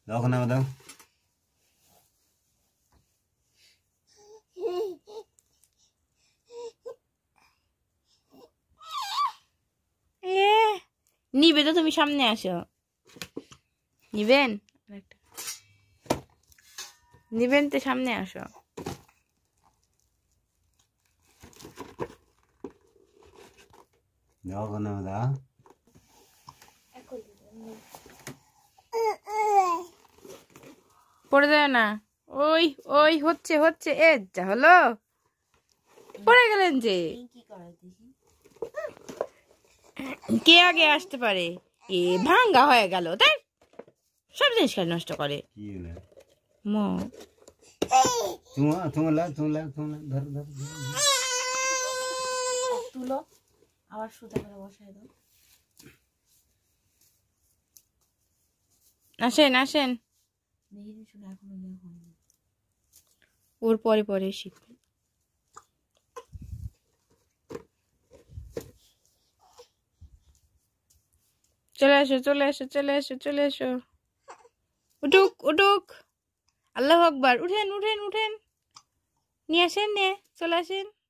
দাও ওখানে দাও। নিবে তো, তুমি সামনে আসো। নিবেন নিবেন তো, সামনে আসো। দাও ওখানে দাও। পড়ে যায় না। ওই ওই হচ্ছে হচ্ছে, এ যা হলো, পড়ে গেলেন যে। কে আগে আসতে পারে? এ ভাঙ্গা হয়ে গেল, তাই সব জিনিস খেলে নষ্ট করে। তুলো আবার সুতা করে বসায় দাও। আসেন আসেন, ওর পরে পরে শিখবে। চলে এসো চলে এসো চলে এসো চলে এসো। উঠুক উঠুক, আল্লাহু আকবার। উঠেন উঠেন উঠেন, নিয়ে আসেন, নিয়ে চলে আসেন।